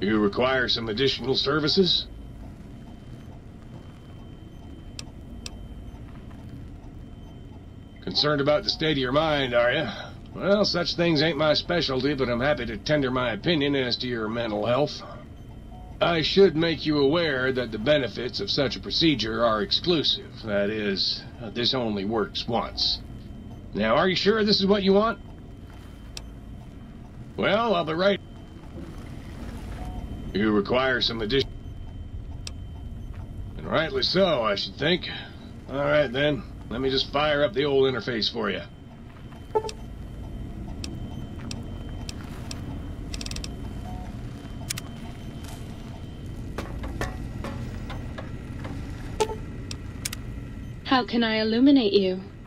You require some additional services? Concerned about the state of your mind, are you? Well, such things ain't my specialty, but I'm happy to tender my opinion as to your mental health. I should make you aware that the benefits of such a procedure are exclusive. That is, this only works once. Now, are you sure this is what you want? Well, I'll be right. You require some addition. And rightly so, I should think. All right, then. Let me just fire up the old interface for you. How can I illuminate you?